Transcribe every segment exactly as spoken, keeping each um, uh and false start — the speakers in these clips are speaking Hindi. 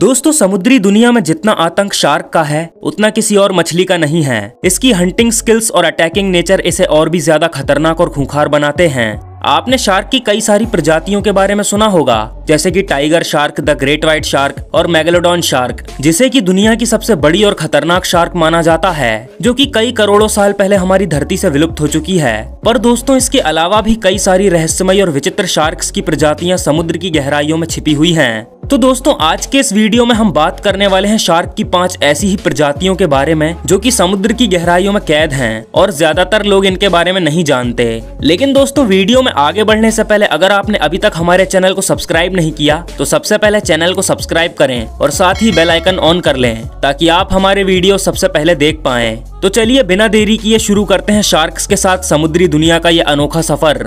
दोस्तों समुद्री दुनिया में जितना आतंक शार्क का है उतना किसी और मछली का नहीं है। इसकी हंटिंग स्किल्स और अटैकिंग नेचर इसे और भी ज्यादा खतरनाक और खूंखार बनाते हैं। आपने शार्क की कई सारी प्रजातियों के बारे में सुना होगा, जैसे कि tiger shark, the great white shark और मेगालोडॉन शार्क, जिसे कि दुनिया की सबसे बड़ी और खतरनाक शार्क माना जाता है, जो कि कई करोड़ों साल पहले हमारी धरती से विलुप्त हो चुकी है। पर दोस्तों इसके अलावा भी कई सारी रहस्यमय और विचित्र शार्क्स की प्रजातियां समुद्र की गहराइयों में छिपी हुई हैं। तो दोस्तों आज के इस वीडियो में हम बात करने वाले हैं शार्क की पांच ऐसी ही प्रजातियों के बारे में जो कि समुद्र की गहराइयों में कैद हैं और ज्यादातर लोग इनके बारे में नहीं जानते। लेकिन दोस्तों वीडियो में आगे बढ़ने से पहले अगर आपने अभी तक हमारे चैनल को सब्सक्राइब नहीं किया तो सबसे पहले चैनल को सब्सक्राइब करें और साथ ही बेल आइकन ऑन कर लें ताकि आप हमारे वीडियो सबसे पहले देख पाएं। तो चलिए बिना देरी किए शुरू करते हैं शार्क्स के साथ समुद्री दुनिया का ये अनोखा सफर।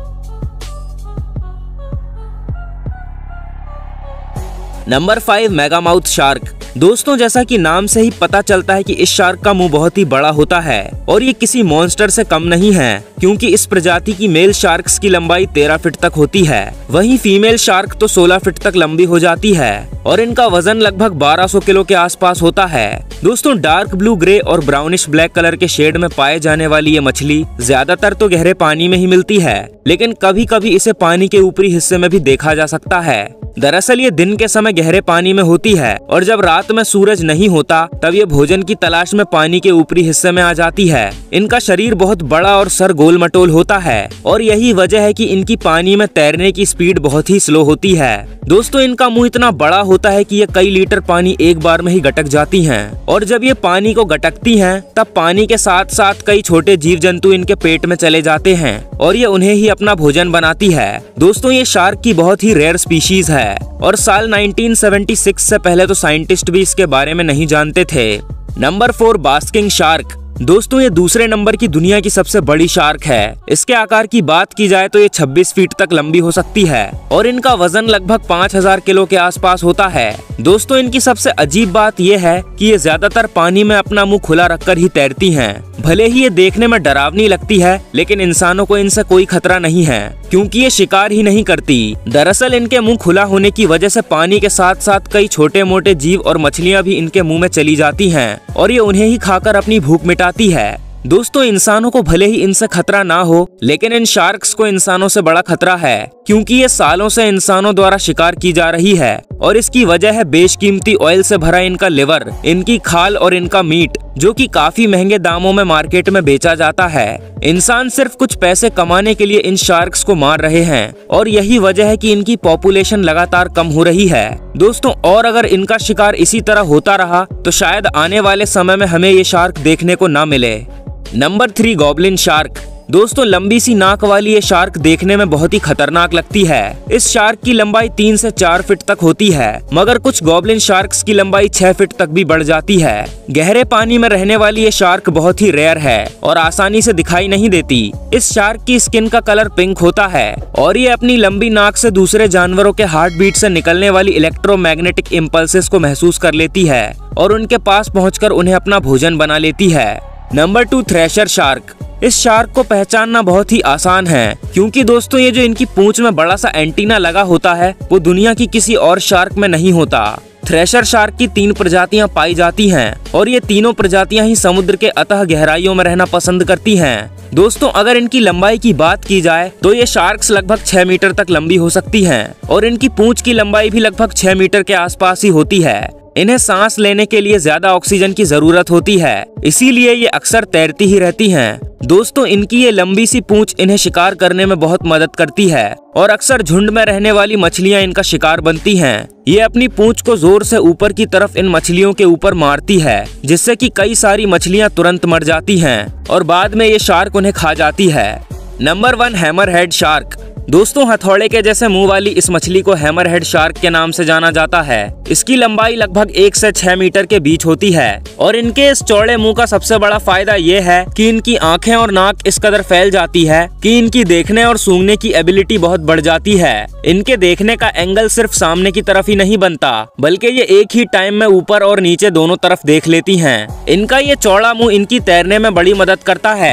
Number five, megamouth shark. दोस्तों जैसा कि नाम से ही पता चलता है कि इस शार्क का मुंह बहुत ही बड़ा होता है और ये किसी मॉन्स्टर से कम नहीं है, क्योंकि इस प्रजाति की मेल शार्क्स की लंबाई तेरह फीट तक होती है, वहीं फीमेल शार्क तो सोलह फीट तक लंबी हो जाती है और इनका वजन लगभग बारह सौ किलो के आसपास होता है। दोस्तों डार्क ब्लू, ग्रे और ब्राउनिश ब्लैक कलर के शेड में पाए जाने वाली ये मछली ज्यादातर तो गहरे पानी में ही मिलती है, लेकिन कभी कभी इसे पानी के ऊपरी हिस्से में भी देखा जा सकता है। दरअसल ये दिन के समय गहरे पानी में होती है और जब रात में सूरज नहीं होता तब ये भोजन की तलाश में पानी के ऊपरी हिस्से में आ जाती है। इनका शरीर बहुत बड़ा और सर गोल मटोल होता है और यही वजह है कि इनकी पानी में तैरने की स्पीड बहुत ही स्लो होती है। दोस्तों इनका मुंह इतना बड़ा होता है कि ये कई लीटर पानी एक बार में ही गटक जाती हैं और जब ये पानी को गटकती हैं तब पानी के साथ साथ कई छोटे जीव जंतु इनके पेट में चले जाते हैं और ये उन्हें ही अपना भोजन बनाती है। दोस्तों ये शार्क की बहुत ही रेयर स्पीशीज है और साल उन्नीस सौ छिहत्तर से पहले तो साइंटिस्ट भी इसके बारे में नहीं जानते थे। Number four, basking shark. दोस्तों ये दूसरे नंबर की दुनिया की सबसे बड़ी शार्क है। इसके आकार की बात की जाए तो ये छब्बीस फीट तक लंबी हो सकती है और इनका वजन लगभग पाँच हज़ार किलो के आसपास होता है। दोस्तों इनकी सबसे अजीब बात यह है कि ये ज्यादातर पानी में अपना मुंह खुला रखकर ही तैरती हैं। भले ही ये देखने में डरावनी लगती है, लेकिन इंसानों को इनसे कोई खतरा नहीं है क्योंकि ये शिकार ही नहीं करती। दरअसल इनके मुंह खुला होने की वजह से पानी के साथ साथ कई छोटे मोटे जीव और मछलियां भी इनके मुंह में चली जाती हैं और ये उन्हें ही खाकर अपनी भूख मिटाती है। दोस्तों इंसानों को भले ही इनसे खतरा ना हो, लेकिन इन शार्क्स को इंसानों से बड़ा खतरा है क्योंकि ये सालों से इंसानों द्वारा शिकार की जा रही है और इसकी वजह है बेशकीमती ऑयल से भरा इनका लिवर, इनकी खाल और इनका मीट, जो कि काफी महंगे दामों में मार्केट में बेचा जाता है। इंसान सिर्फ कुछ पैसे कमाने के लिए इन शार्क्स को मार रहे हैं और यही वजह है कि इनकी पॉपुलेशन लगातार कम हो रही है। दोस्तों और अगर इनका शिकार इसी तरह होता रहा तो शायद आने वाले समय में हमें ये शार्क देखने को ना मिले। Number three, goblin shark. दोस्तों लंबी सी नाक वाली ये शार्क देखने में बहुत ही खतरनाक लगती है। इस शार्क की लंबाई तीन से चार फीट तक होती है, मगर कुछ गॉब्लिन शार्क्स की लंबाई छह फीट तक भी बढ़ जाती है। गहरे पानी में रहने वाली ये शार्क बहुत ही रेयर है और आसानी से दिखाई नहीं देती। इस शार्क की स्किन का कलर पिंक होता है और ये अपनी लंबी नाक से दूसरे जानवरों के हार्ट बीट से निकलने वाली इलेक्ट्रोमैग्नेटिक इम्पल्सेस को महसूस कर लेती है और उनके पास पहुंचकर उन्हें अपना भोजन बना लेती है। Number two, thresher shark. इस शार्क को पहचानना बहुत ही आसान है क्योंकि दोस्तों ये जो इनकी पूंछ में बड़ा सा एंटीना लगा होता है वो दुनिया की किसी और शार्क में नहीं होता। थ्रेशर शार्क की तीन प्रजातियां पाई जाती हैं और ये तीनों प्रजातियां ही समुद्र के अतः गहराइयों में रहना पसंद करती हैं। दोस्तों अगर इनकी लंबाई की बात की जाए तो ये शार्क्स लगभग छह मीटर तक लंबी हो सकती हैं और इनकी पूंछ की लंबाई भी लगभग छह मीटर के आसपास ही होती है। इन्हें सांस लेने के लिए ज्यादा ऑक्सीजन की जरूरत होती है, इसीलिए ये अक्सर तैरती ही रहती हैं। दोस्तों इनकी ये लंबी सी पूंछ इन्हें शिकार करने में बहुत मदद करती है और अक्सर झुंड में रहने वाली मछलियां इनका शिकार बनती हैं। ये अपनी पूंछ को जोर से ऊपर की तरफ इन मछलियों के ऊपर मारती है, जिससे कि कई सारी मछलियां तुरंत मर जाती हैं और बाद में ये शार्क उन्हें खा जाती है। Number one, hammerhead shark. दोस्तों हथौड़े के जैसे मुंह वाली इस मछली को हैमरहेड शार्क के नाम से जाना जाता है। इसकी लंबाई लगभग एक से छह मीटर के बीच होती है और इनके इस चौड़े मुंह का सबसे बड़ा फायदा ये है कि इनकी आंखें और नाक इस कदर फैल जाती है कि इनकी देखने और सूंघने की एबिलिटी बहुत बढ़ जाती है। इनके देखने का एंगल सिर्फ सामने की तरफ ही नहीं बनता, बल्कि ये एक ही टाइम में ऊपर और नीचे दोनों तरफ देख लेती हैं। इनका ये चौड़ा मुंह इनकी तैरने में बड़ी मदद करता है।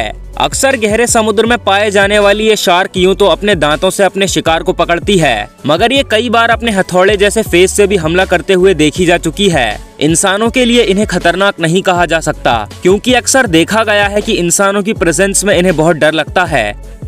अक्सर गहरे समुद्र में पाए जाने वाली ये शार्क यूं तो अपने दांतों से अपने शिकार को पकड़ती है, मगर ये कई बार अपने हथौड़े जैसे फेस से भी हमला करते हुए देखी जा चुकी है। इंसानों के लिए इन्हें खतरनाक नहीं कहा जा सकता, क्योंकि अक्सर देखा गया है कि इंसानों की प्रेजेंस में इन्हें बहुत डर लगता है।